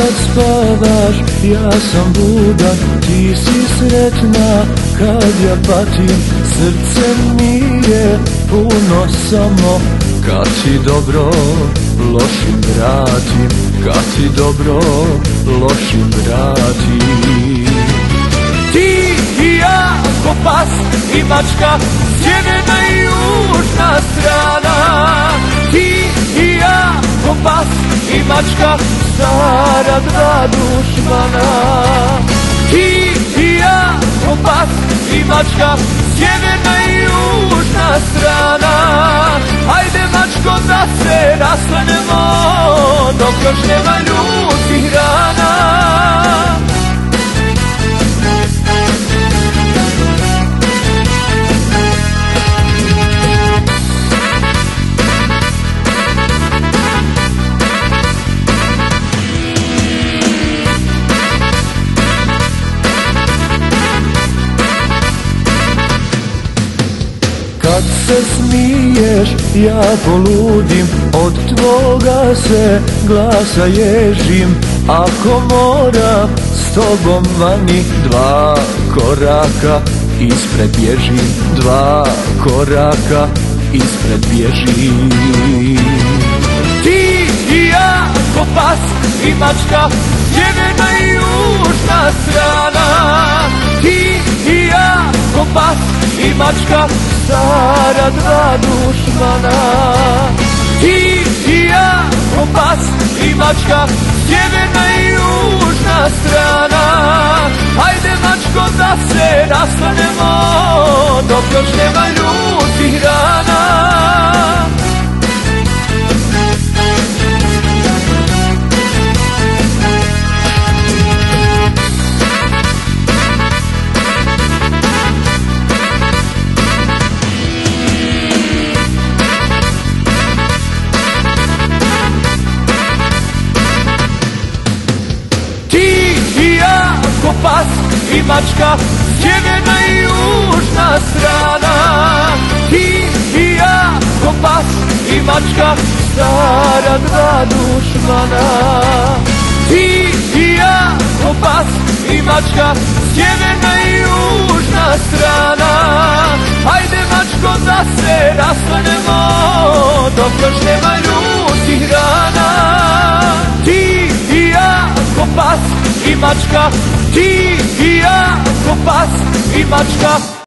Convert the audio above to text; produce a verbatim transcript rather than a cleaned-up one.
kad spavaš, ja sam budan, ti si sretna kad ja patim. Srce mi je puno samo kad ti dobro lošim vratim, kad ti dobro lošim vratim. Ti i ja ko pas i mačka, sjeverna i južna strana. Ti i ja ko pas i mačka, stara dva dušmana. Ti i ja ko pas i mačka, sjeverna i južna strana. Hajde mačko da se raslanemo, dok još nema ljudskih rana. Kad se smiješ, ja poludim, od tvoga se glasa ježim. Ako mora s tobom vani, dva koraka ispred bježim, dva koraka ispred bježim. Ti i ja ko pas i mačka, sjeverna i južna strana. Ti i ja ko pas i mačka, stara dva dušmana. Ti i ja ko pas i mačka, sjeverna i južna strana. Hajde mačko da se raslanemo, dok još nema ljudskih rana. Ko pas i mačka, sjeverna i južna strana. Ti i ja ko pas i mačka, stara dva dušmana. Ti i ja ko pas i mačka, sjeverna i južna strana. Hajde mačko da se raslanemo, dok još nema ljudskih rana. Ti i ja ko pas i mačka, ti i ja ko pas i mačka.